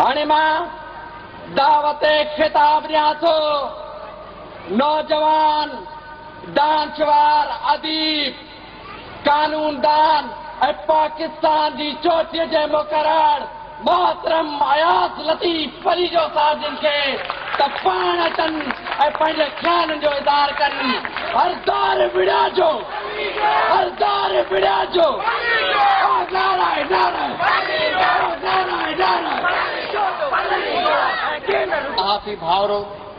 हाणे मां दावत खिताब ॾियां थो नौजवान दानशवार अदीब कानूनदान ऐं पाकिस्तान जी चोटीअ जे मुक़रर मोहतरम अयाज लतीफ़ परी जो साहब जिन खे त पाण अचनि ऐं पंहिंजे ख़्यालनि जो इज़हार कनि। हरदार विड़ियाजो हरदार विड़ियाजो नाराए नाराए नाराए नाराए। सहाफ़ी भाउरो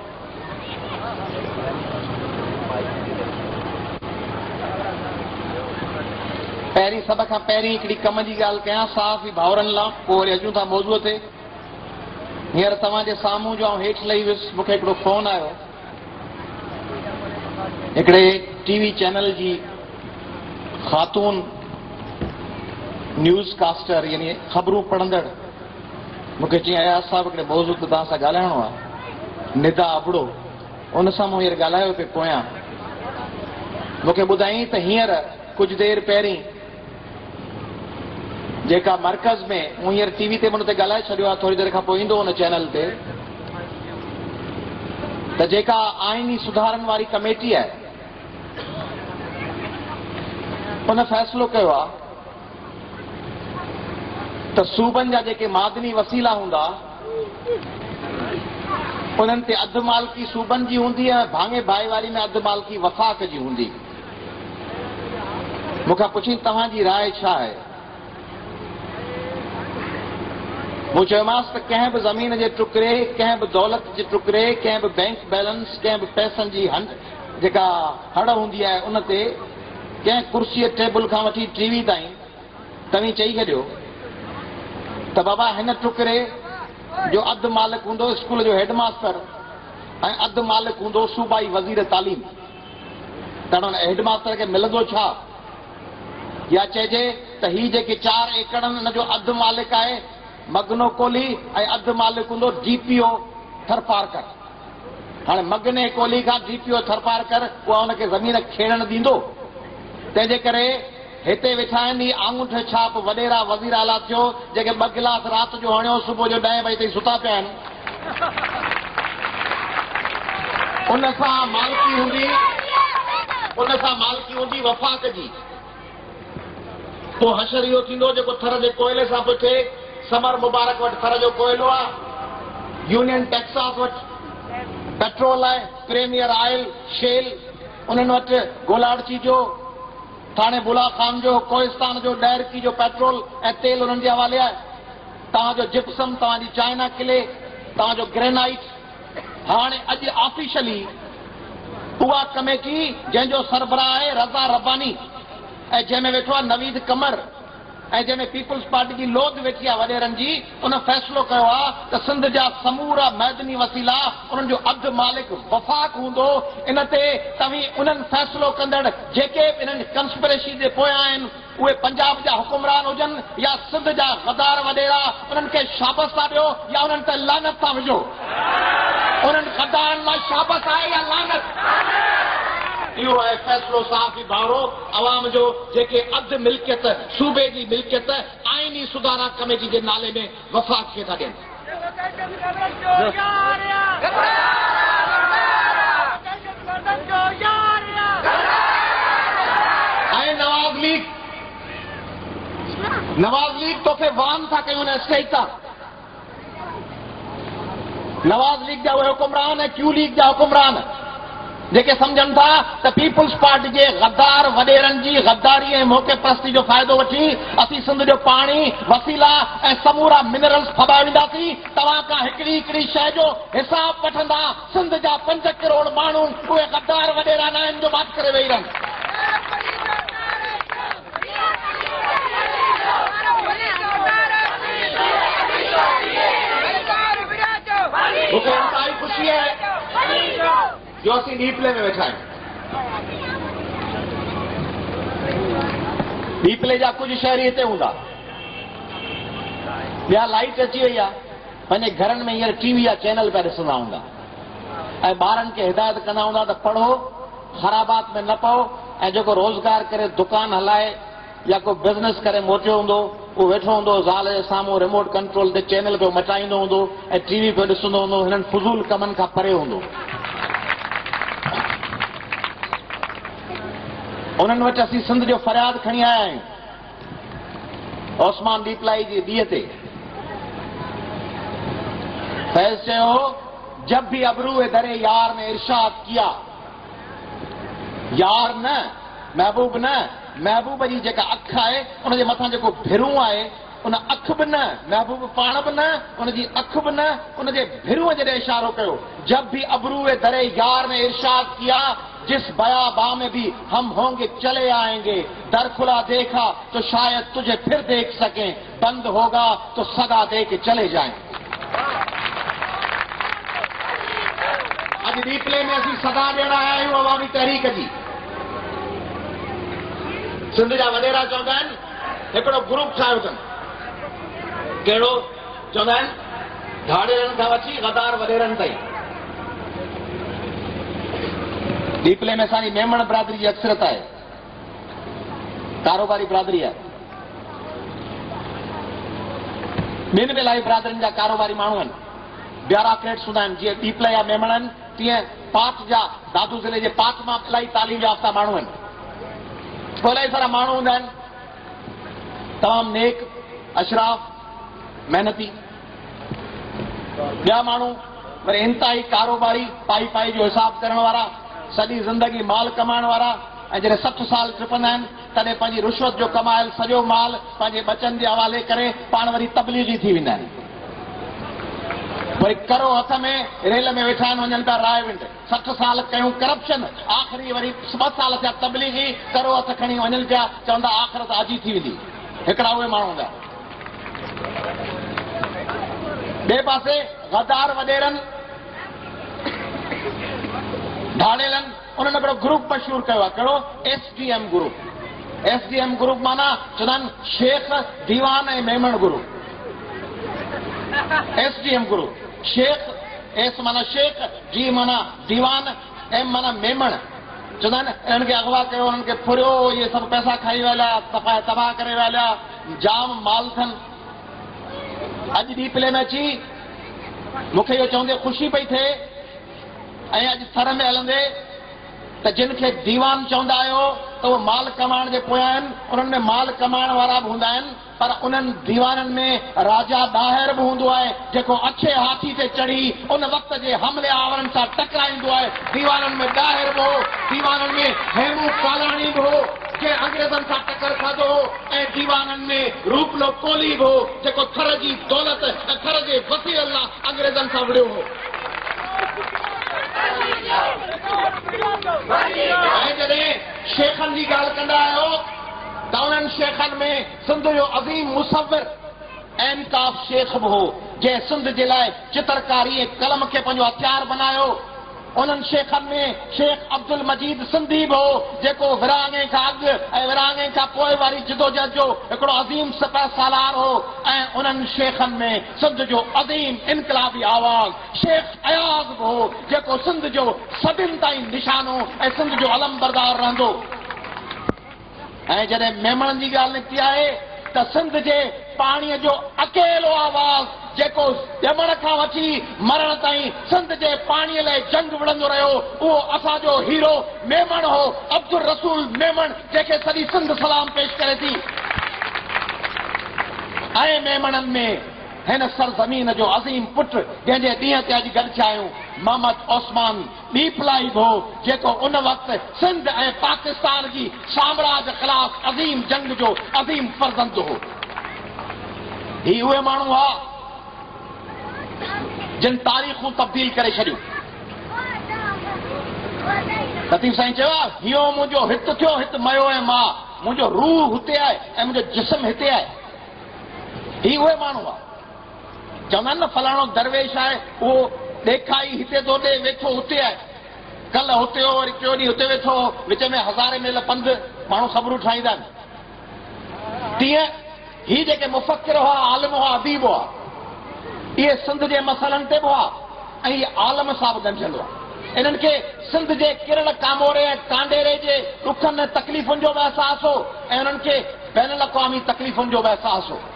पहिरीं सभ खां पहिरीं हिकिड़ी कम जी ॻाल्हि कयां सहाफ़ी भाउरनि लाइ, पोइ वरी अचूं था मौज़ूअ ते। हींअर तव्हांजे साम्हूं जो हेठि लही वियुसि, मूंखे हिकिड़ो फ़ोन आयो हिकिड़े टीवी चैनल जी ख़ातून न्यूज़ कास्टर यानी ख़बरूं पढ़ंदड़ मूंखे चई अयाज़ साहिब हिकिड़े मौज़ू ते तव्हां सां ॻाल्हाइणो आहे, निदा अबड़ो। उन सां मूं हींअर ॻाल्हायो पियो पोयां, मूंखे ॿुधाईं त हींअर कुझु देरि पहिरीं जेका मर्कज़ में, मूं हींअर टीवी ते हुन ते ॻाल्हाए छॾियो आहे, थोरी देरि खां पोइ ईंदो हुन चैनल ते, त जेका आइनी सुधारनि वारी कमेटी आहे उन फ़ैसिलो कयो आहे त सूबनि जा जेके मादनी वसीला हूंदा उन्हनि ते अधु मालिकी सूबनि जी हूंदी ऐं भाङे भाईवारी में अधु मालिकी वफ़ाक़ जी हूंदी। मूंखां पुछी तव्हांजी राय छा आहे? मूं चयोमांसि त कंहिं बि ज़मीन जे टुकड़े, कंहिं बि दौलत जे टुकड़े, कंहिं बि बैंक बैलेंस, कंहिं बि पैसनि जी जेका हड़ हूंदी आहे उन ते कंहिं कुर्सीअ टेबल खां वठी टीवी ताईं तव्हीं चई छॾियो त बाबा हिन टुकड़े जो अधु मालिक हूंदो स्कूल जो हेडमास्टर ऐं अधु मालिक हूंदो सूबाई वज़ीर तालीम, त हुन हेडमास्टर खे मिलंदो छा? या चइजे त ही जेके 4 एकड़ हुन जो अधु मालिक आहे मगनो कोली ऐं अधु मालिक हूंदो डीपीओ थरपारकर। हाणे मगने कोली खां डीपीओ थरपारकर उहा हुनखे ज़मीन खेड़ण ॾींदो? तंहिंजे करे हिते वेठा आहिनि आङूठ छाप वॾेरा वज़ीर आला थियो जेके 2 गिलास राति जो हणियो सुबुह जो 10 बजे ताईं सुता पिया आहिनि। उन सां मालिकी हूंदी वफ़ाक़ जी। पोइ हशर इहो थींदो जेको थर जे कोयले सां पियो थिए, समर मुबारक वटि थर जो कोयलो आहे, यूनियन टेक्सास वटि पेट्रोल आहे, प्रीमियर ऑयल शेल उन्हनि वटि गोलाड़ची जो, थाणे बुला खान जो, कोहिस्तान जो, डायरकी जो पेट्रोल ऐं तेल उन्हनि जे हवाले आहे। तव्हांजो जिप्सम, तव्हांजी चाइना किले, तव्हांजो ग्रेनाइट। हाणे अॼु ऑफिशियली उहा कमेटी जंहिंजो सरबराह आहे रज़ा रब्बानी ऐं जंहिंमें वेठो आहे नवीद कमर ऐं जंहिंमें पीपल्स पार्टी जी लोध वेठी आहे वॾेरनि जी, उन फ़ैसिलो कयो आहे त सिंध जा समूरा मैदनी वसीला उन्हनि जो अधु मालिक वफ़ाक़ हूंदो। इन ते तव्हीं उन्हनि फ़ैसिलो कंदड़ जेके बि इन्हनि कंस्पिरेसी जे पोयां आहिनि, उहे पंजाब जा हुकुमरान हुजनि या सिंध जा गद्दार वॾेरा, उन्हनि खे शाबस था ॾियो या उन्हनि ते लानत था विझो? उन्हनि गद्दारनि लाइ शाबस आहे या लानत? इहो आहे फ़ैसिलो सहाफ़ी भाउरो अवाम जो, जेके अधु मिल्कियत सूबे जी मिल्कियत आइनी सुधारा कमेटी जे नाले में वफ़ाक़ खे था ॾियनि। ऐं नवाज़ लीग तोखे वान था कयूं न स्टेज तां। नवाज़ लीग जा उहे हुकुमरान ऐं क्यू लीग जा हुकुमरान जेके सम्झनि था त पीपल्स पार्टी जे गद्दार वॾेरनि जी गद्दारी ऐं मौक़े परस्ती जो फ़ाइदो वठी असीं सिंध जो पाणी वसीला ऐं समूरा मिनरल्स फॿाईंदासीं। तव्हां खां हिकिड़ी हिकिड़ी शइ जो हिसाब वठंदा सिंध जा 5 करोड़ माण्हू, उहे गद्दार वॾेरा न आहिनि जो बात करे वेही रहनि। मूंखे इंतहाई ख़ुशी आहे जो असीं डीपले में वेठा आहियूं। डीपले जा कुझु शहरी हिते हूंदा, ॿिया लाइट अची वई आहे, पंहिंजे घरनि में हींअर टीवी या चैनल पिया ॾिसंदा हूंदा ऐं ॿारनि खे हिदायत कंदा हूंदा त पढ़ो, ख़राबात में न पओ, ऐं जेको रोज़गार करे दुकान हलाए या को बिज़नेस करे मोटियो हूंदो वो वेठो हूंदो ज़ाल जे साम्हूं रिमोट कंट्रोल ते चैनल पियो मटाईंदो हूंदो ऐं टीवी पियो ॾिसंदो हूंदो, हिननि फुज़ूल कमनि खां परे हूंदो। उन्हनि वटि असीं सिंध जो फरियाद खणी आया आहियूं ओस्मान डीपलाई जी ॾींहं ते। फैज़ चयो, जब भी अबरू दरे यार ने इरशाद किया, यार न महबूब न, महबूब जी जेका अख आहे उनजे मथां जेको भिरूं आहे उन अख बि न, महबूब पाण बि न, उनजी अख बि न, उनजे भिरूं जॾहिं इशारो कयो। जब भी अबरू दरे यार ने इरशाद किया, जिस बयाबा में भी हम होंगे चले आएंगे, दर खुला देखा तो शायद तुझे फिर देख सकें, बंद होगा तो सदा दे के चले जाएं। अॼु डीपले में असीं सदा ॾियण आया आहियूं अवामी तहरीक जी। सिंध जा वॾेरा चवंदा आहिनि हिकिड़ो ग्रुप ठाहियो अथनि, कहिड़ो चवंदा आहिनि, धाड़ेरनि खां वठी गदार वॾेरनि ताईं। डीपले में असांजी मेमण बिरादरी जी अक्सरत आहे, कारोबारी बिरादरी आहे। ॿिनि बि इलाही बिरादरियुनि जा कारोबारी माण्हू आहिनि, ब्यूरोक्रेट्स हूंदा आहिनि। जीअं डीपले जा मेमण आहिनि तीअं पाठ जा दादू ज़िले जे पाठ मां इलाही तालीम याफ़्ता माण्हू आहिनि। पोइ इलाही सारा माण्हू हूंदा आहिनि तमामु नेक, अशराफ, मेहनती। ॿिया माण्हू वरी इंतिहाई कारोबारी, पाई पाई जो हिसाब करण वारा, सॼी ज़िंदगी माल कमाइण वारा, ऐं जॾहिं 60 साल टुपंदा आहिनि तॾहिं पंहिंजी रिश्वत जो कमायल सॼो माल पंहिंजे बचनि जे हवाले करे पाण वरी तबलीगी थी वेंदा आहिनि। वरी करो हथ में रेल में वेठा आहिनि, वञनि था राय विंड। 60 साल कयूं करप्शन, आख़िरी वरी 2 साल थिया तबलीगी, करो हथ खणी वञनि पिया, चवंदा आख़िरत आजी थी वेंदी। हिकिड़ा उहे माण्हू हूंदा। ॿिए पासे गदार वॾेरनि, ढाड़ेलनि, उन्हनि हिकिड़ो ग्रुप मशहूरु कयो आहे, कहिड़ो? SDM group. SDM ग्रुप माना चवंदा आहिनि शेख दीवान ऐं Memon group. SDM group, Sheikh, S माना शेख, डी माना दीवान, एम माना मेमण। चवंदा आहिनि इन्हनि खे अगवा कयो, उन्हनि खे फुरियो, इहे सभु पैसा खाई विया, तबाह करे विया, जाम माल अथनि। अॼु डीपले में अची मूंखे इहो चवंदे ख़ुशी पई थिए, ऐं अॼु सर में हलंदे त जिन खे दीवान चवंदा आहियो त उहे माल कमाइण जे पोयां आहिनि, उन्हनि में माल कमाइण वारा बि हूंदा आहिनि, पर उन्हनि दीवाननि में राजा ॾाहिर बि हूंदो आहे, जेको अछे हाथी ते चढ़ी उन वक़्त जे हमले आवरनि सां टकराईंदो आहे। दीवाननि में ॾाहिर बि हो, दीवाननि में हेमू कालाणी बि हो, जंहिं अंग्रेज़नि सां टकर खाधो हो, ऐं दीवाननि में रूपलो कोहली बि हो, जेको थर जी दौलत ऐं थर जे वसीले लाइ अंग्रेज़नि सां विड़ियो हो। ऐं जॾहिं शेखनि जी ॻाल्हि कंदा आहियो त उन्हनि शेखनि में सिंध जो अज़ीम मुसव्विर एनकाफ शेख बि हो, जंहिं सिंध जे लाइ चित्रकारी ऐं कलम खे पंहिंजो हथियार बनायो। उन्हनि शेखनि में शेख अब्दुल मजीद सिंधी बि हो, जेको विरहाङे खां अॻु ऐं विरहाङे खां पोइ वारी जिदोजहद जो हिकिड़ो अज़ीम सिपह सालार हो। ऐं उन्हनि शेखनि में सिंध जो अज़ीम इनकलाबी आवाज़ शेख अयाज़ बि हो, जेको सिंध जो सदियुनि ताईं निशानो ऐं सिंध जो अलमबरदार रहंदो। ऐं जॾहिं मेमणनि जी ॻाल्हि निकिती आहे त सिंध जे पाणीअ जो अकेलो आवाज़, जेको ॼमण खां वठी मरण ताईं सिंध जे पाणीअ लाइ जंग विढ़ंदो रहियो, उहो असांजो हीरो मेमण हो, अब्दुल रसूल मेमण, जंहिंखे सॼी सिंध सलाम पेश करे थी। ऐं मेमणनि में हिन सरज़मीन जो अज़ीम पुट, जंहिंजे ॾींहं ते अॼु गॾु थिया आहियूं, मोहम्मद ओस्मान डीपलाई बि हो, जेको उन वक़्तु सिंध ऐं पाकिस्तान जी साम्राज्य ख़िलाफ़ अज़ीम जंग जो अज़ीम फर्ज़ंद हो। ही उहे माण्हू हुआ जिन तारीख़ूं तब्दील करे छॾियूं। लतीफ़ साईं चयो आहे, हियो मुंहिंजो हिते थियो, हिते मयो ऐं मां, मुंहिंजो रूह हुते आहे ऐं मुंहिंजो जिस्म हिते आहे। ही उहे माण्हू हुआ। चवंदा आहिनि न फलाणो दरवेश आहे, उहो ॾेखाई हिते थो ॾे, वेठो हुते आहे। कल्ह हुते हो, वरी टियों ॾींहुं हुते वेठो हो, विच में हज़ारे मेल पंधु माण्हू ख़बरूं ठाहींदा आहिनि। तीअं ही जेके मुफ़क्किर हुआ, आलिम हुआ, अदीब हुआ, इहे सिंध जे मसइलनि ते बि हुआ, ऐं इहे आलम सां बि गंढियल हुआ। इन्हनि खे सिंध जे किरल कामोरे ऐं कांडेरे जे ॾुखनि ऐं तकलीफ़ुनि जो बि अहसासु हो, ऐं उन्हनि खे बैन अल अक़वामी तकलीफ़ुनि जो बि अहसासु हो।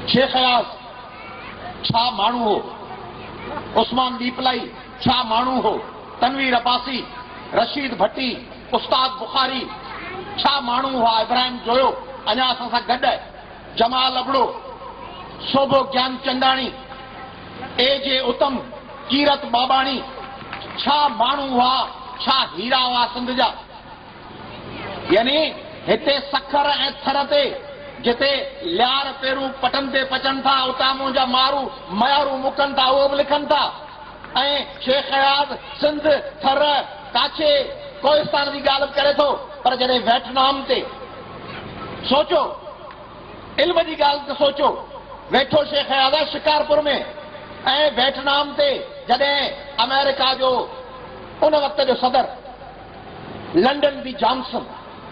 शेख अयाज़ छा माण्हू हो, उस्मान दीपलाई छा माण्हू हो, तनवीर अब्बासी, रशीद भट्टी, उस्ताद बुखारी छा माण्हू हुआ, इब्राहिम जोयो अञा असां सां गॾु आहे, जमाल अबड़ो, शोभो ज्ञान चंदाणी, ए जे उत्तम, कीरत बाबाणी छा माण्हू हुआ, छा हीरा हुआ सिंध जा। यानी हिते सखर ऐं थर ते जिते लियार पेरू पटन ते पचनि था, उतां मुंहिंजा मारू मयारू मुकनि था, उहो बि लिखनि था। ऐं शेख अयाज़ सिंध थर काछे कोहिस्तान जी ॻाल्हि बि करे थो, पर जॾहिं वियतनाम ते सोचो, इल्म जी ॻाल्हि ते सोचो, वेठो शेख अयाज़ शिकारपुर में, ऐं वियतनाम ते जॾहिं अमेरिका जो उन वक़्त जो सदर लंडन बी जॉनसन,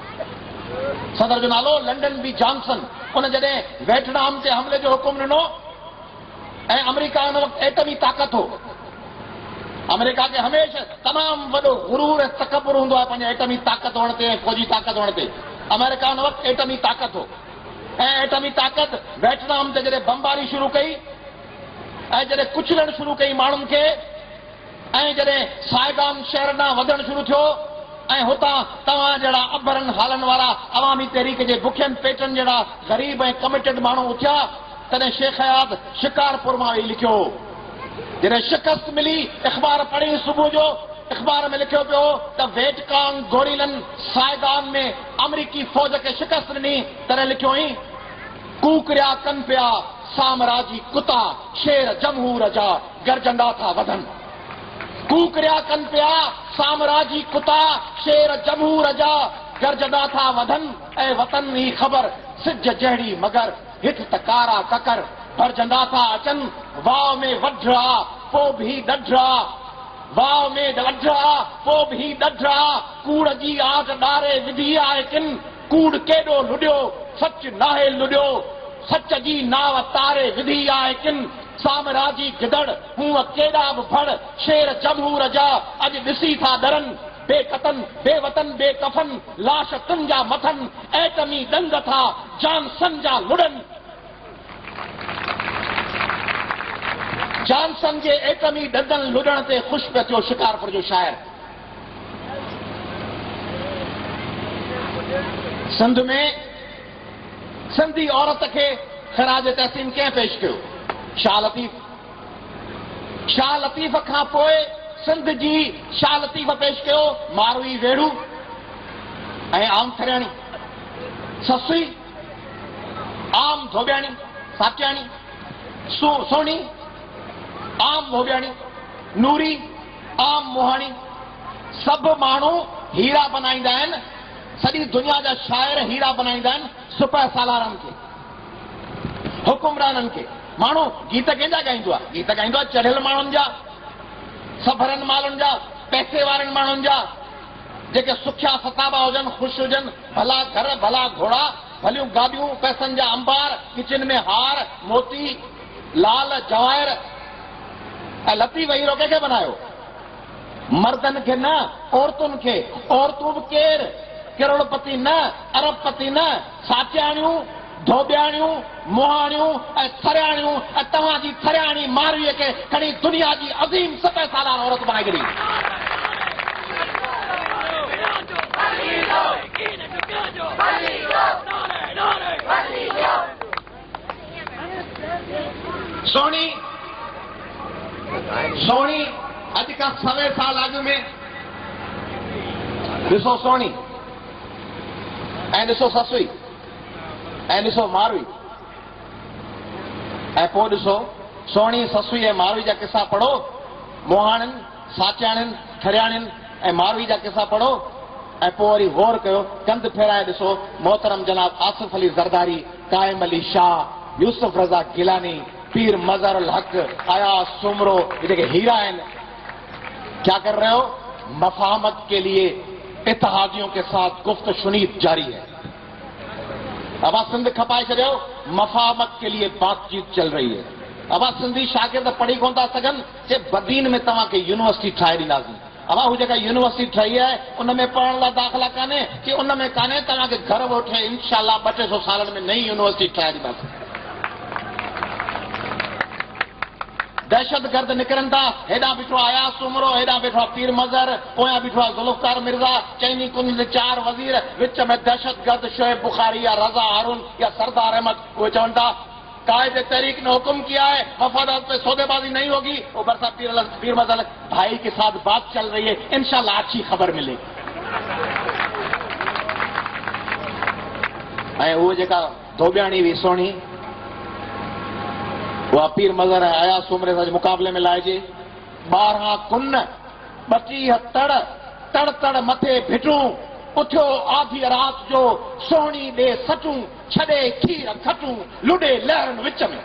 सदर जो नालो लंडन बी जॉनसन, उन जॾहिं वियतनाम ते हमले जो हुकुम ॾिनो, ऐं अमेरिका उन वक़्तु एटमी ताक़त हो। अमेरिका खे हमेशह तमामु वॾो गुरूर ऐं तकबुर हूंदो आहे पंहिंजे एटमी ताक़त हुअण ते ऐं फौजी ताक़त हुअण ते। अमेरिका उन वक़्तु एटमी ताक़त हो, ऐं एटमी ताक़त वियतनाम ते जॾहिं बमबारी शुरू कई ऐं जॾहिं कुचलणु शुरू कई माण्हुनि खे, ऐं जॾहिं साइगान शहर ॾांहुं वधणु शुरू थियो, ऐं हुतां तव्हां जहिड़ा अभरनि हालनि वारा अवामी तहरीक जे बुखियनि पेटनि जहिड़ा ग़रीब ऐं कमिटेड माण्हू उथिया, तॾहिं शेख अयाज़ शिकारपुर मां वेही लिखियो। जॾहिं शिकस्त मिली, इख़बार पढ़ी सुबुह जो, इख़बार में लिखियो पियो त वेटकान गोरीलनि साइगान में अमरीकी फ़ौज खे शिकस्त ॾिनी, तॾहिं लिखियो हुई कूकरिया कनि पिया साम्राजी कुता, शेर जमहूर जा गरजंदा था वधनि। कूकरिया कनि पिया साम्राजी कुता, शेर जमहूर जा गरजंदा था वधनि, ऐं वतन ही ख़बर सिज जहिड़ी मगर हित तकारा ककर भरजंदा था अचनि। वाव में वढरा पोइ बि ॾढरा, वाव में वढरा पोइ बि ॾढरा, कूड़ जी आट ॾारे विधी आहे किन, कूड़ केॾो लुॾियो सच नाहे लुॾियो, सच जी नाव तारे विधी आहे किन। साम्राजी गिदड़ हूअ केॾा बि फड़, शेर जमहूर जा अॼु ॾिसी था डरनि। बेकतन बेवतन बेकफन लाश तुन जा मथन, एटमी दंग था जॉनसन जा लुड़नि। जॉनसन जे एटमी दंगनि लुड़ण ते ख़ुशि पियो थियो शिकारपुर जो शाइर। सिंध में सिंधी औरत खे ख़राज तहसीन कंहिं पेश कयो? शाह लतीफ़। शाह लतीफ़ खां पोइ सिंध जी शाह लतीफ़ पेश कयो मारवी वेड़ू ऐं आम थरियाणी, ससुई आम धोबियाणी, साटियाणी, सोनी आम धोबियाणी, नूरी आम मोहाणी। सभु माण्हू हीरा बनाईंदा आहिनि, सॼी दुनिया जा शाइर हीरा बनाईंदा आहिनि सुपह सालारनि खे, हुकुमराननि खे। माण्हू गीत कंहिंजा ॻाईंदो आहे? गीत ॻाईंदो आहे चढ़ियल माण्हुनि जा, सभरनि माण्हुनि जा, पैसे वारनि माण्हुनि जा, जेके सुखिया सताबा हुजनि, ख़ुशि हुजनि, भला घर भला घोड़ा, भलियूं गाॾियूं, पैसनि जा अंबार, किचन में हार मोती लाल जवाहिर। ऐं लतीफ़ हीरो कंहिंखे बनायो? मर्दनि खे न, औरतुनि खे। औरतूं बि केरु? करोड़पति न, अरबपति न, साटियाणियूं, धोबियाणियूं, मोहाणियूं ऐं थरियाणियूं। ऐं तव्हांजी थरियाणी मारवीअ खे खणी दुनिया जी अज़ीम सतह सालार औरत बनाए छॾी। सोणी सोणी अॼु खां 100 साल अॻु में ॾिसो सोणी ऐं ॾिसो ससुई ऐं ॾिसो मारवी, ऐं पोइ ॾिसो सोणी ससुई ऐं मारवी जा किस्सा पढ़ो, मोहाणियुनि, साटियाणियुनि, थरियाणियुनि ऐं मारवी जा किस्सा पढ़ो, ऐं पोइ वरी गौर कयो, कंध फेराए ॾिसो मोहतरम जनाब आसिफ अली ज़रदारी, काइम अली शाह, यूसुफ रज़ा गिलानी, पीर मज़हर अल हक, अयाज सुमरो, ये जेके हीरा आहिनि। क्या कर रहे हो? मफाहमत के लिए इत्तेहादियों के साथ गुफ्त शुनीद जारी है। अब आप सिंध खपाए छॾियो, मफाहमत के लिए बातचीत चल रही है। अब आप सिंधी शागिर्द पढ़ी कोन था सघनि कि बदीन में तव्हांखे यूनिवर्सिटी ठाहे ॾींदासीं। अब हू जेका यूनिवर्सिटी ठही आहे उन में पढ़ण लाइ दाख़िला कान्हे कि उन में कान्हे, तव्हांखे घर वेठे इंशाअल्लाह 200 सालनि में नई यूनिवर्सिटी ठाहे ॾींदासीं। दहशतगर्द निकिरनि था। हेॾां बीठो आयास उमरो, हेॾां बीठो पीर मज़हर, पोयां बीठो ज़ुल्फ़कार मिर्ज़ा, चइनी कुंज 4 वज़ीर, विच में दहशतगर्द शोएब बुखारी या रज़ा हारून या सरदार अहमद। उहे चवनि था कायदे तहरीक ने हुक्म किया है मफादात पे सौदेबाजी नहीं होगी। वो बरसा पीर मज़हर भाई के साथ बात चल रही है, इंशाल्लाह अच्छी खबर मिलेगी। ऐं उहो जेका धोबियाणी हुई सोणी, वह पीर मज़हर आयास उमरे सां मुक़ाबले में लाइजे। 12 कुन 32 तड़, तड़ तड़ मथे भिटूं, उथियो आधी रात जो सोहणी दे सटूं, छॾे खीर खटूं, लुॾे लहरनि विच में।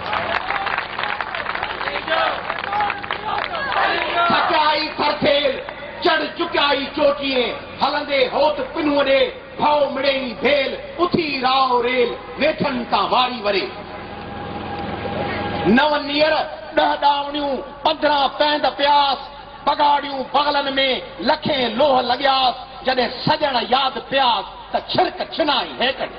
थकाई थरथेर चढ़ चुकियाई चोटीअ, हलंदे होत पिनूअ ॾे, भओ मिड़ेई भेल, उथी राव रेल, वेठनि तां वारी वरे। 9 नीर 10 ॾावणियूं 15 पैंद प्यास, पगाड़ियूं बगलनि में लखें लोह लॻियास, जॾहिं सजण यादि प्यास त छिरक छिनाई हेठि।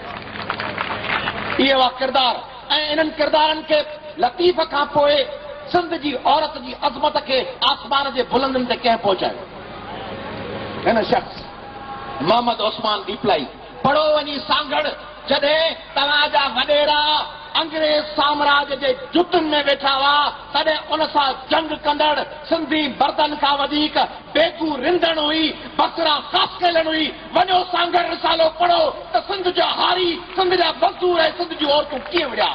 इहे हुआ किरदार। ऐं इन्हनि किरदारनि खे लतीफ़ खां पोइ सिंध जी औरत जी अज़मत खे आसमान जे बुलंदनि ते कंहिं पहुचायो? हिन शख़्स मोहम्मद उस्मान दीपलाई। पढ़ो वञी सांगड़, जॾहिं तव्हांजा वॾेरा अंग्रेज साम्राज्य जे जुतनि में वेठा हुआ, तॾहिं उन सां जंग कंदड़ सिंधी बर्दन खां वधीक बेकू रिंदण हुई, बसरा ख़ासि कयल हुई। वञो सांगड़ रिसालो पढ़ो त सिंध जा हारी, सिंध जा मज़दूर ऐं सिंध जूं औरतूं कीअं विढ़िया।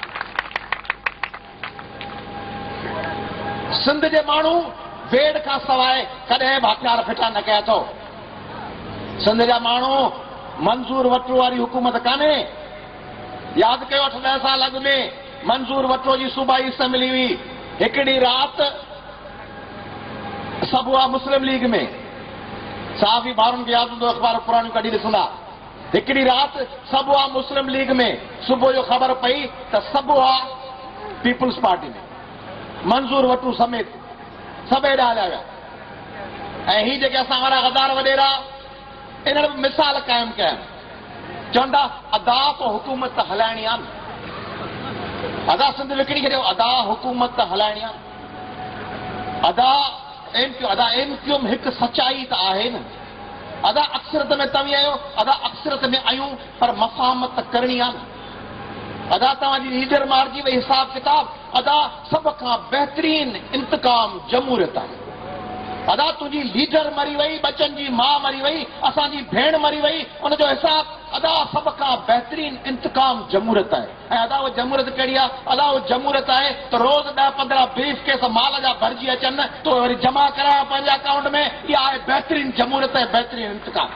सिंध जे माण्हू वेड़ खां सवाइ कॾहिं बि हथियार फिटा न कया अथव। सिंध जा माण्हू मंज़ूर वटरू वारी हुकूमत कान्हे। यादि कयो 8-10 साल अॻु में मंज़ूर वटरो जी सूबाई असेंबली हुई। हिकिड़ी राति सभु हुआ मुस्लिम लीग में, साफ़ी भाउरनि खे यादि हूंदो, अख़बार पुराणियूं कढी ॾिसंदा। हिकिड़ी राति सभु हुआ मुस्लिम लीग में, सुबुह जो ख़बर पई त सभु हुआ पीपुल्स पार्टी में, मंज़ूर वटरू समेत सभु हेॾा हलिया विया। ऐं ही जेके असां वारा गदार वॾेरा इन्हनि बि मिसाल क़ाइमु कया, चवंदा अदा त हुकूमत हलाइणी आहे न। अदा सिंध विकिणी छॾियो, अदा हुकूमत हलाइणी आहे। अदा एमक्यूएम हिकु सचाई त आहे न। अदा अक्सरत में तव्हीं आहियो, अदा अक्सरत में आहियूं, पर मफ़ामत करणी आहे न। अदा तव्हांजी लीडर मारिजी वई, हिसाब किताब। अदा सभ खां बहितरीन इंतकाम जमूरियत आहे। अदा तुंहिंजी लीडर मरी वई, बचनि जी माउ मरी वई, असांजी भेण मरी वई, उनजो हिसाब। अदा सभ खां बहितरीन इंतकाम जमूरियत आहे। ऐं अदा उहा जमूरियत कहिड़ी आहे? अदा उहा जमूरियत आहे त रोज़ 10-15 ब्रीफ केस माल जा भरिजी अचनि तो वरी जमा कराइण पंहिंजे अकाउंट में। इहा आहे बहितरीन जमूरियत ऐं बहितरीन इंतकाम।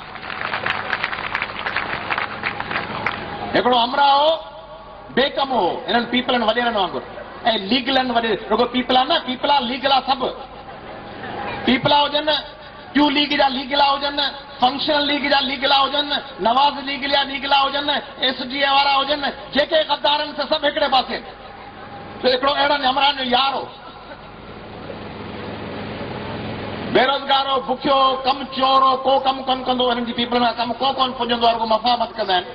हिकिड़ो अमराओ बेकम हो इन्हनि पीपलनि वॾेरनि वांगुरु, ऐं लीगलनि वॾे, रुगो पीपला न, पीपला लीगला सभु। पीपला हुजनि, क्यू लीग जा लीगला हुजनि, फंक्शनल लीग जा लीगला हुजनि, नवाज़ लीग जा लीगला हुजनि, एसडीए वारा हुजनि, जेके गद्दारनि से सभु हिकिड़े पासे। हिकिड़ो अहिड़नि अमरान जो यार हो, बेरोज़गार हो, बुखियो, कमु चोर हो, को कमु कोन कंदो, हिननि जी पीपल में कमु को कोन पुॼंदो आहे, रुगो मफ़ामत कंदा आहिनि।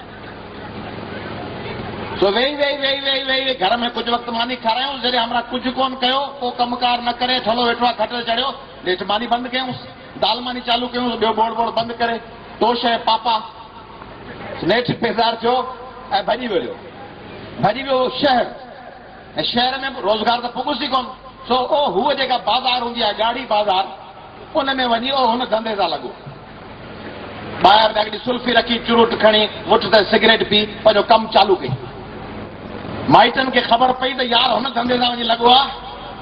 तो वेही घर में कुछ वक्त मानी खारायूं, जॾहिं हमरा कुछ कोन कयो, को कमकार न करे, ठलो वेठो आहे, खट चढ़ियो, नेठि मानी बंदि कयूंसि, दाल मानी चालू कयूंसि, ॿियो बोड़ बंदि करे, तोश ऐं पापा नेठि बेज़ार थियो ऐं भॼी वियो शहर। ऐं शहर में रोज़गार त पुॻुसि ई कोन। सो हूअ जेका बाज़ार हूंदी आहे, गाड़ी बाज़ार, उन में वञी हुन धंधे सां लॻो। ॿाहिरि हिकिड़ी सुल्फी रखी, चुरूट खणी, मुठ ते सिगरेट पी, पंहिंजो कमु चालू कई। माइटनि खे ख़बर पई त यार हुन धंधे सां वञी लॻो आहे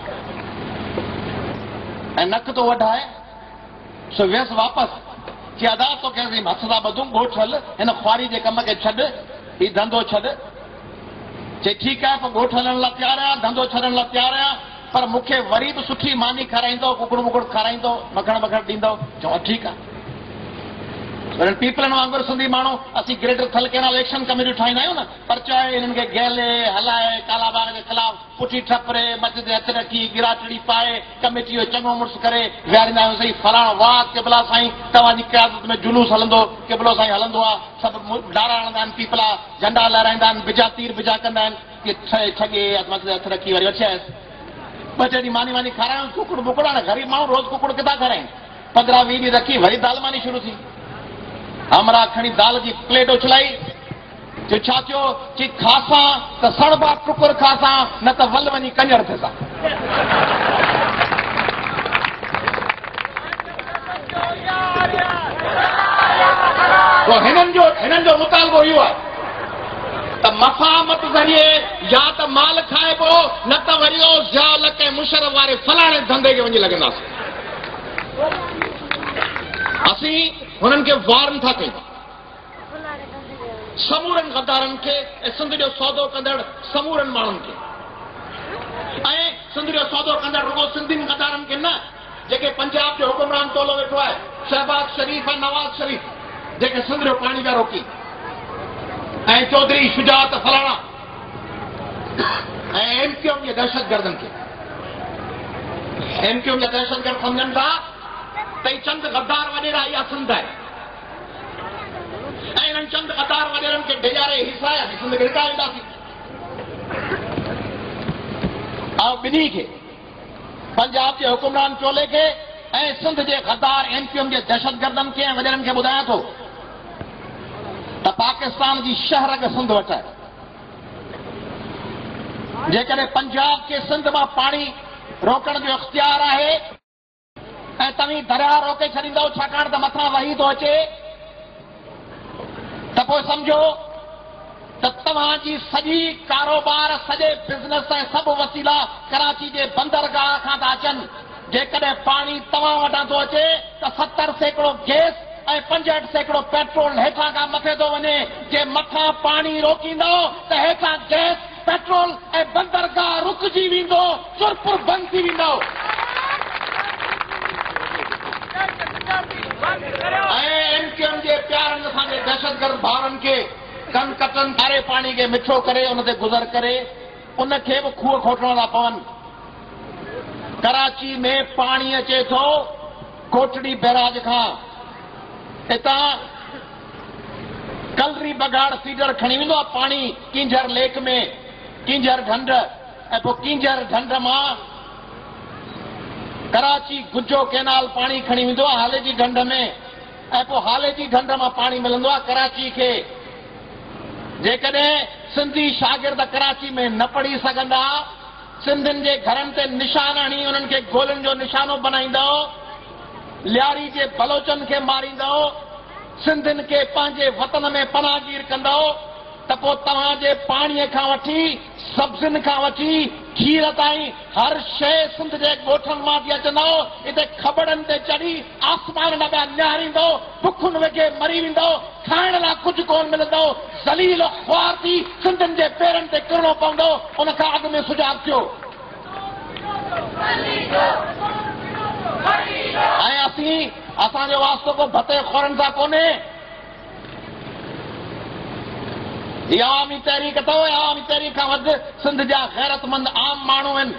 ऐं नक थो वढाए। सो वियसि वापसि, चई अदा तोखे असीं हथ सां ॿधूं, ॻोठ हल, हिन ख्वारी जे कम खे छॾ, हीउ धंधो छॾ। चई ठीकु आहे, पोइ ॻोठ हलण लाइ तयारु आहियां, धंधो छॾण लाइ तयारु आहियां, पर मूंखे वरी बि सुठी मानी खाराईंदो, कुकड़ मुकड़ खाराईंदो, मखण ॾींदो। चवां ठीकु आहे। पीपलनि वांगुरु सिंधी माण्हू असीं ग्रेटर थलकेनाल एक्शन कमेटियूं ठाहींदा आहियूं न, परचो आहे हिननि खे गैले हलाए, कालाबाग जे ख़िलाफ़ पुठी ठपरे, मच ते हथ रखी, गिराटड़ी पाए, कमेटी जो चङो मुड़ुस करे विहारींदा आहियूं। सही फलाणो वाह किबला साईं, तव्हांजी क़यादत में जुलूस हलंदो, किबलो साईं हलंदो आहे, सभु डारा हणंदा आहिनि, पीपला झंडा लहराईंदा आहिनि, बिजा तीर बिजा कंदा आहिनि। कि ठगे मथे हथ रखी वरी अचेसि ॿ टे ॾींहं मानी खारायूं कुकड़ बुकड़ हाणे ग़रीब माण्हू रोज़ कुकड़ किथां खारायूं 15-20 ॾींहं रखी वरी दाल मानी शुरू थी हमरा खणी दाल जी प्लेट उछलाई जो छा थियो चई खासां त सणबा टुकुर खासां न त वल वञी कंजर थिएसां हिननि जो मुतालबो इहो आहे त मफ़ामत ज़रिए या त माल खाइबो न त वरी ज़ियाउल कंहिं मुशरफ वारे फलाणे धंधे खे वञी लॻंदासीं असीं हुननि खे वार्न था कयूं समूरनि गद्दारनि खे ऐं सिंध जो सौदो कंदड़ समूरनि माण्हुनि खे ऐं सिंध जो सौदो कंदड़ रुगो सिंधियुनि गद्दारनि खे न जेके पंजाब जो हुकुमरान टोलो वेठो आहे शहबाज शरीफ़ ऐं नवाज़ शरीफ़ जेके सिंध जो पाणी पिया रोकी ऐं चौधरी शुजात फलाणा ऐं एमक्यूएम जे दहशतगर्दनि खे एमक्यूएम जा दहशतगर्द सम्झनि था त चंद गद्दार वॾेरा इहा सिंध आहे ऐं इन्हनि चंद गद्दार वॾेरनि खे डिॼारे हिसाया सिंध खे हिटा वेंदासीं ऐं ॿिन्ही खे पंजाब जे हुकुमरान टोले खे ऐं सिंध जे गद्दार एमक्यूएम जे दहशतगर्दनि खे ऐं वॾेरनि खे ॿुधायां थो त पाकिस्तान जी शहर खे सिंध वटि आहे जेकॾहिं पंजाब खे सिंध मां पाणी रोकण जो इख़्तियार आहे ऐं तव्हीं दरिया रोके छॾींदव छाकाणि त मथां वही थो अचे त पोइ सम्झो त तव्हांजी सॼी कारोबार सॼे बिज़नेस ऐं सभु वसीला कराची जे बंदरगाह खां था अचनि जेकॾहिं पाणी तव्हां वटां थो अचे त 70% गैस ऐं 65% पेट्रोल हेठां खां मथे थो वञे जे मथां पाणी रोकींदो त हेठां गैस पेट्रोल ऐं बंदरगाह रुकिजी वेंदो सुरपुर बंदि थी वेंदो ऐं एमक्यूएम जे प्यारनि असांजे दहशतगर्द भाउरनि खे कन कटनि खारे पाणी खे मिठो करे उन ते गुज़र करे उनखे बि खूह खोटणा था पवनि कराची में पाणी अचे थो कोटड़ी बैराज खां हितां कलरी बगाड़ फीडर खणी वेंदो आहे पाणी किंजर लेक में किंजर ढंढ ऐं पोइ किंजर ढंढ मां कराची गुजो कैनाल पाणी खणी वेंदो आहे हाले जी ढंढ में ऐं पोइ हाले जी ढंढ मां पाणी मिलंदो आहे कराची खे जेकॾहिं सिंधी शागिर्द कराची में न पढ़ी सघंदा सिंधियुनि जे घरनि ते निशान हणी उन्हनि खे गोलियुनि जो निशानो बनाईंदो लियारी जे बलोचनि खे मारींदो सिंधियुनि खे पंहिंजे वतन में पनाहगीर कंदो त पोइ तव्हांजे पाणीअ खां वठी सब्जियुनि खां वठी खीर ताईं हर शइ सिंध जे ॻोठनि मां थी अचंदो हिते खबड़नि ते चढ़ी आसमान न पिया निहारींदो बुखुनि वेठे मरी वेंदो खाइण लाइ कुझु कोन मिलंदो ज़लील ख़्वार थी सिंधियुनि जे पेरनि ते किरणो पवंदो उन खां अॻु में सुजाॻ थियो ऐं असांजो वास्तो को भते खोरनि सां कोन्हे इहा आवामी तहरीक अथव आवामी तहरीक खां वधि सिंध जा गैरतमंद आम माण्हू आहिनि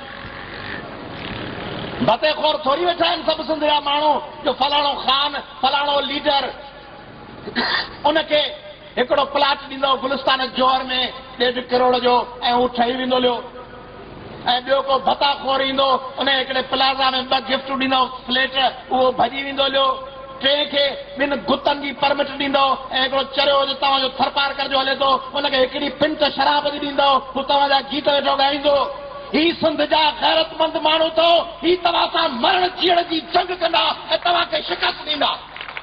भतेखोर थोरी वेठा आहिनि सभु सिंध जा माण्हू जो फलाणो ख़ान फलाणो लीडर उनखे हिकिड़ो प्लाट ॾींदो गुलिस्तान जोहर में 1.5 करोड़ जो ऐं हू ठही वेंदो लियो ऐं ॿियो को भताखोर ईंदो उन हिकिड़े प्लाज़ा में 2 गिफ्ट ॾींदो फ्लैट उहो भॼी वेंदो लियो टे खे 2 गुतनि जी परमिट ॾींदो ऐं हिकिड़ो चरियो जो तव्हांजो थरपार कर जो हले थो उनखे हिकिड़ी पिंट शराब जी ॾींदो हू तव्हांजा गीत वेठो ॻाईंदो ही सिंध जा गैरतमंद माण्हू अथव ही तव्हां सां मरण जीअण जी जंग कंदा ऐं तव्हांखे शिकस्त ॾींदा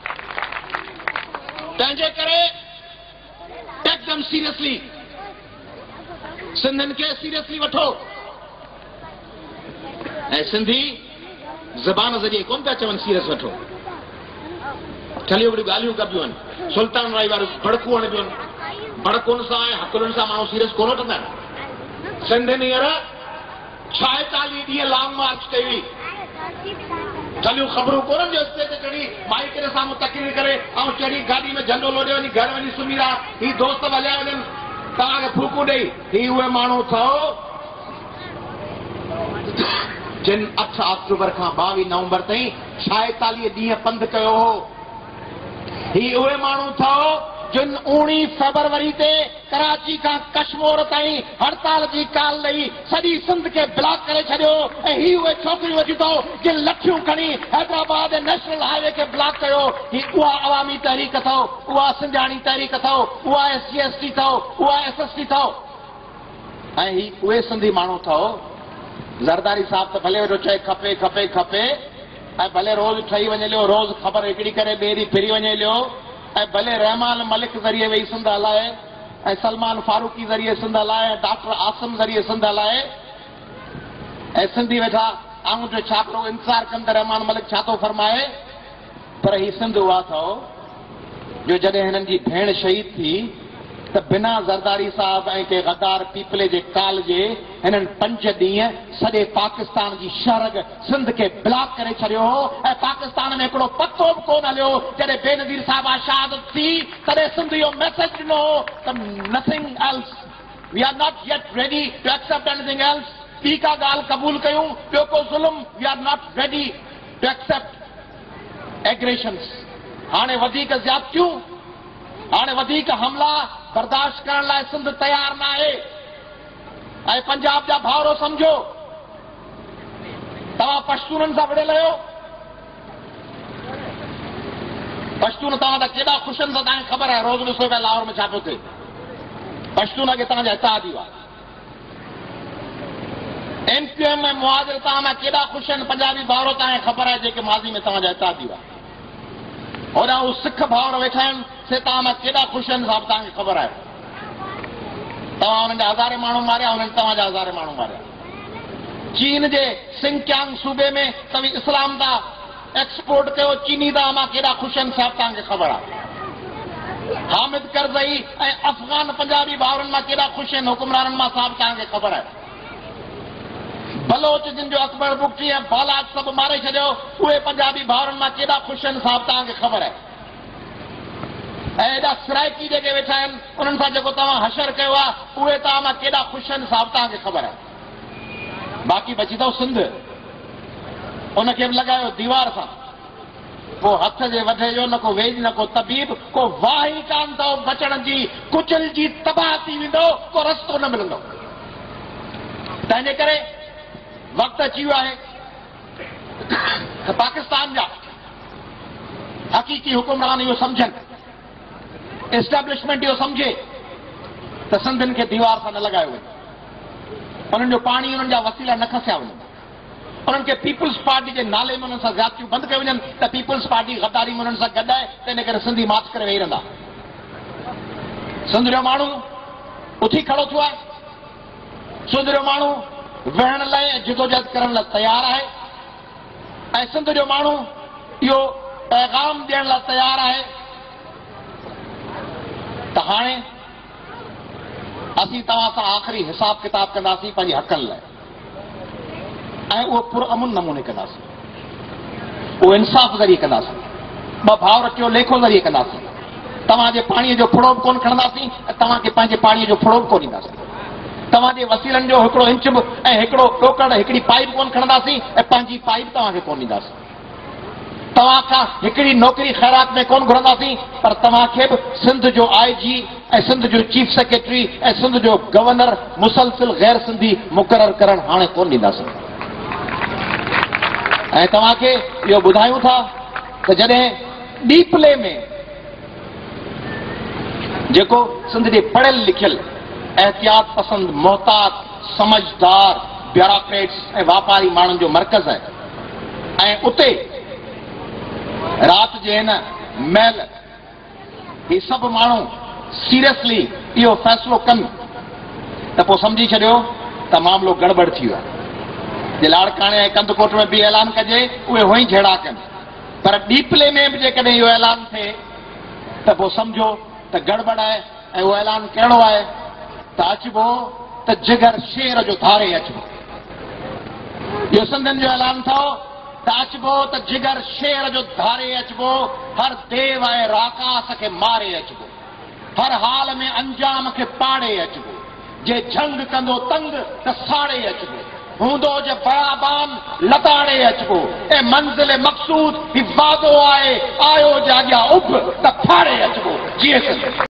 तंहिंजे करे टेक देम सीरियसली सिंधियुनि खे सीरियसली वठो ऐं सिंधी ज़बान ज़रिए कोन पिया चवनि सीरियस वठो ठलियूं वड़ियूं ॻाल्हियूं कबियूं आहिनि सुल्तान राई वारियूं भड़कूं हणबियूं आहिनि भड़कुनि सां ऐं हकुलनि सां माण्हू सीरियस कोन वठंदा आहिनि सिंधियुनि हींअर 46 ॾींहं लॉन्ग मार्च कई हुई ठलियूं ख़बरूं कोन्हनि जो स्टेज ते चढ़ी माइक जे साम्हूं तकरीर करे ऐं चढ़ी गाॾी में झंडो लोॾे वञी घर वञी सुम्ही रहा ही दोस्त हलिया वञनि तव्हांखे फूकूं ॾेई ही उहे माण्हू अथव जिन 8 अक्टूबर खां 22 नवंबर ताईं 46 ॾींहं पंधु कयो हो ही उहे माण्हू अथव जिन 19 फरवरी ते कराची का कश्मीर ताईं हड़ताल की काल ॾेई सॼी सिंध के ब्लॉक करे छॾियो ऐं ही उहे छोकिरियूं अची थो जिन लठियूं खणी हैदराबाद नेशनल हाईवे के ब्लॉक कयो। ही उहा अवामी तहरीक अथव, उहा सिंधियाणी तहरीक अथव, उहा SC ST अथव, उहा SST अथव ऐं ही उहे सिंधी माण्हू अथव। ज़रदारी साहब त भले वेठो चए खपे खपे खपे ऐं भले रोज़ ठही वञे लियो, रोज़ ख़बर हिकिड़ी करे ॿिए ॾींहुं फिरी वञे लियो ऐं भले रहमान मलिक ज़रिए वेही सिंध हलाए ऐं सलमान फारूकी ज़रिए सिंध हलाए, डॉक्टर आसिम ज़रिए सिंध हलाए ऐं सिंधी वेठा आऊं जो छापरो इंतज़ार कंदे रहमान मलिक छा थो फरमाए। पर ही सिंध उहा अथव जो जॾहिं हिननि जी भेण शहीद थी त बिना ज़रदारी साहब ऐं के गद्दार पीपले जे काल जे हिननि 5 ॾींहं सॼे पाकिस्तान जी शरग सिंध खे ब्लॉक करे छॾियो हो ऐं पाकिस्तान में हिकिड़ो पतो बि कोन हलियो। जॾहिं बेनज़ीर साहब शहादत थी तॾहिं सिंध इहो मैसेज ॾिनो त nothing else, we are not yet ready to accept anything else. ॿी का ॻाल्हि क़बूल कयूं, ॿियो को ज़ुल्म, we are not ready to accept aggressions. हाणे वधीक ज़्यादतियूं, हाणे वधीक हमला बर्दाश्त करण लाइ सिंध तयार न आहे। ऐं पंजाब जा भाउरो समझो, तव्हां पश्तूननि सां विढ़ियल आहियो। पश्तून तव्हां त केॾा ख़ुशि आहिनि, तव्हांखे ख़बर आहे। रोज़ ॾिसो पिया लाहौर में छा पियो थिए। पश्तून खे तव्हांजा इत्तेहादी हुआ। MQM ऐं मुहाजिर तव्हां में केॾा ख़ुशि आहिनि, पंजाबी भाउरो तव्हांखे ख़बर आहे जेके माज़ी में तव्हांजा इत्तेहादी हुआ। होॾां हू सिख भाउर वेठा आहिनि से तव्हां में केॾा ख़ुशि आहिनि साहिबु, तव्हांखे ख़बर आहे। तव्हां हुननि जा हज़ारे माण्हू मारिया, हुननि तव्हांजा हज़ारे माण्हू मारिया। चीन जे सिंकियांग सूबे में तव्हीं इस्लाम था एक्सपोर्ट कयो, चीनी तव्हां मां केॾा ख़ुशि आहिनि साहिबु, तव्हांखे ख़बर आहे। हामिद करज़ई ऐं अफ़गान पंजाबी भाउरनि मां केॾा ख़ुशि आहिनि हुकुमराननि मां साहिबु, तव्हांखे ख़बर आहे। बलोच जिन जो अकबर बुगटी ऐं बालाट सभु मारे छॾियो, उहे पंजाबी भाउरनि मां केॾा ख़ुशि आहिनि साहिबु, तव्हांखे ख़बर आहे। ऐं एॾा सराइकी जेके वेठा आहिनि उन्हनि सां जेको तव्हां हशर कयो आहे, उहे तव्हां मां केॾा ख़ुशि आहिनि साहिबु, तव्हांखे ख़बर आहे। बाक़ी बची अथव सिंध, उनखे बि लॻायो दीवार सां, को हथ जे वधे जो न को वेझ न को तबीब, को वाह ई कान अथव बचण जी, कुचल जी तबाह थी वेंदो, को रस्तो न मिलंदो। तंहिंजे करे वक़्तु अची वियो आहे त पाकिस्तान जा हक़ीक़ी हुकुमरान इहो सम्झनि, एस्टेब्लिशमेंट इहो सम्झे त सिंधियुनि खे दीवार सां न लॻायो वञे, उन्हनि जो पाणी उन्हनि जा वसीला न खसिया वञनि, उन्हनि खे पीपुल्स पार्टी जे नाले में उन्हनि सां ज़्यादतियूं बंदि कयूं वञनि त पीपुल्स पार्टी गद्दारी में उन्हनि सां गॾु आहे, तंहिंजे करे सिंधी मार्च करे वेही रहंदा। सिंध जो माण्हू उथी खड़ो थियो आहे, सिंध जो माण्हू विहण लाइ ऐं जिदोजहद करण लाइ तयार आहे ऐं सिंध जो माण्हू इहो पैगाम ॾियण लाइ तयार आहे त हाणे असीं तव्हां सां आख़िरी हिसाब किताब कंदासीं पंहिंजे हक़नि लाइ ऐं उहो पुरअमन नमूने कंदासीं, उहो इंसाफ़ ज़रिए कंदासीं, ॿ भाउर टियों लेखो ज़रिए कंदासीं। तव्हांजे पाणीअ जो फुड़ो बि कोन खणंदासीं ऐं तव्हांखे पंहिंजे पाणीअ जो फुड़ो बि कोन ॾींदासीं। तव्हांजे वसीलनि जो हिकिड़ो इंच बि ऐं हिकिड़ो टोकड़ हिकिड़ी पाइप कोन खणंदासीं ऐं पंहिंजी पाइप तव्हांखे कोन ॾींदासीं। तव्हां खां हिकिड़ी नौकरी ख़ैरात में कोन घुरंदासीं, पर तव्हांखे बि सिंध जो IG ऐं सिंध जो चीफ सेक्रेटरी ऐं सिंध जो गवर्नर मुसलसिल गैर सिंधी मुक़ररु करणु हाणे कोन ॾींदासीं। ऐं तव्हांखे इहो ॿुधायूं था त जॾहिं डीपले में जेको सिंध जे पढ़ियल लिखियल एहतियात पसंद मोहतात समझदार ब्यूरोक्रेट्स ऐं वापारी माण्हुनि जो मर्कज़ आहे ऐं उते राति जे हिन महिल ही सभु माण्हू सीरियसली इहो फ़ैसिलो कनि त पोइ सम्झी छॾियो त मामिलो गड़बड़ थी वियो आहे। जे लाड़काणे ऐं कंदकोट में बि ऐलान कजे उहे हुअई जहिड़ा कनि, पर डीपले में बि जेकॾहिं इहो ऐलान थिए त पोइ सम्झो त गड़बड़ आहे। ऐं उहो ऐलान कहिड़ो आहे त अचबो त जिगर शेर जो धारे अचबो। इहो सिंधियुनि जो ऐलान अथव त अचबो त जिगर शेर जो धारे अचबो, हर देव ऐं राकास खे मारे अचबो, हर हाल में अंजाम खे पाड़े अचबो, जे झंग कंदो तंग त साड़े अचबो, हूंदो जे बयाबान लताड़े अचबो ऐं मंज़िल मक़सूद ही वादो आहे आयो जे अॻियां उभ त फाड़े अचबो जीअं